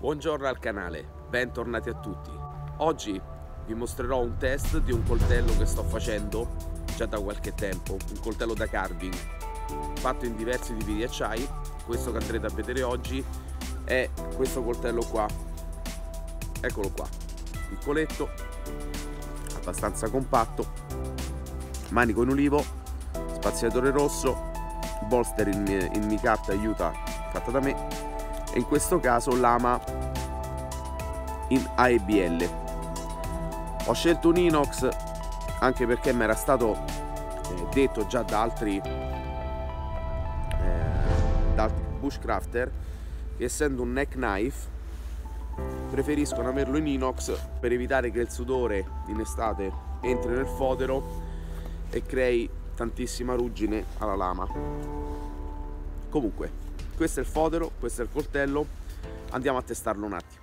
Buongiorno al canale, bentornati a tutti. Oggi vi mostrerò un test di un coltello che sto facendo già da qualche tempo, un coltello da carving fatto in diversi tipi di acciai. Questo che andrete a vedere oggi è questo coltello qua, eccolo qua, piccoletto, abbastanza compatto, manico in ulivo, spaziatore rosso, bolster in micarta aiuta fatta da me, e in questo caso lama in ABL. Ho scelto un inox anche perché mi era stato detto già da altri bushcrafter che, essendo un neck knife, preferiscono averlo in inox per evitare che il sudore in estate entri nel fodero e crei tantissima ruggine alla lama. Comunque, questo è il fodero, questo è il coltello, andiamo a testarlo un attimo.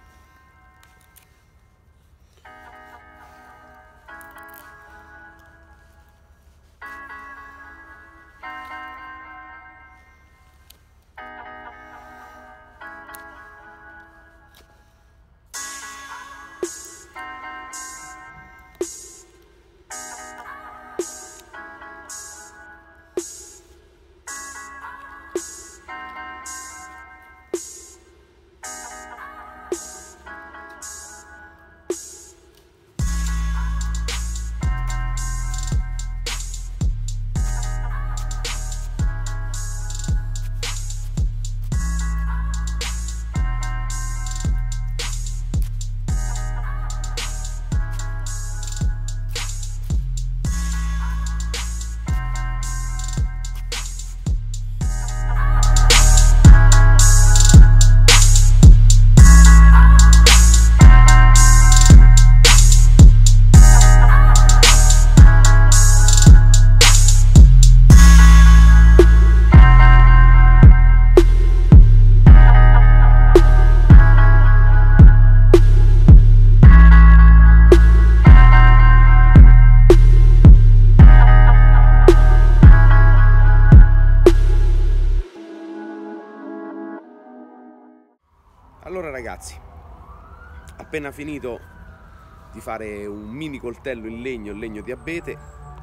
Allora ragazzi, appena finito di fare un mini coltello in legno di abete,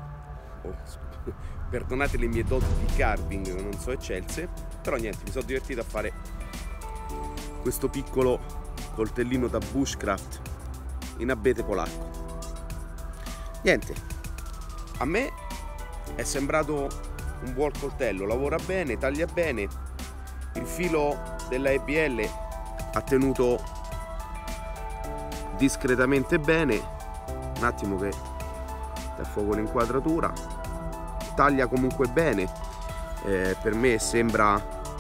perdonate le mie doti di carving che non so eccelse, però niente, mi sono divertito a fare questo piccolo coltellino da bushcraft in abete polacco. Niente, a me è sembrato un buon coltello, lavora bene, taglia bene, il filo della ABL ha tenuto discretamente bene, un attimo che dà fuoco l'inquadratura, taglia comunque bene, per me sembra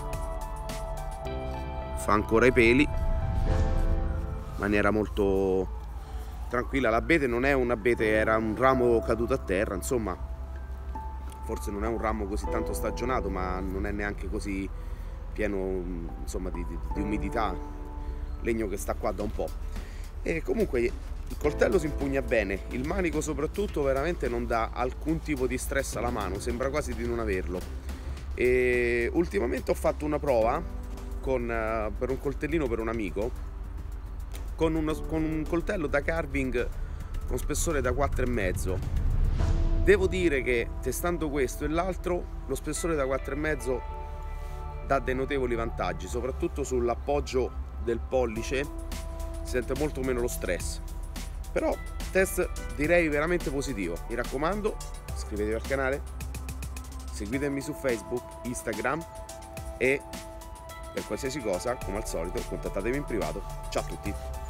fa ancora i peli in maniera molto tranquilla. L'abete non è un abete, era un ramo caduto a terra, insomma, forse non è un ramo così tanto stagionato, ma non è neanche così pieno, insomma, di umidità, legno che sta qua da un po'. E comunque il coltello si impugna bene, il manico soprattutto veramente non dà alcun tipo di stress alla mano, sembra quasi di non averlo. E ultimamente ho fatto una prova per un coltellino per un amico con un coltello da carving con spessore da 4,5. Devo dire che testando questo e l'altro, lo spessore da 4,5 dà dei notevoli vantaggi, soprattutto sull'appoggio del pollice si sente molto meno lo stress. Però test direi veramente positivo. Mi raccomando, iscrivetevi al canale, seguitemi su Facebook, Instagram e per qualsiasi cosa, come al solito, contattatemi in privato. Ciao a tutti!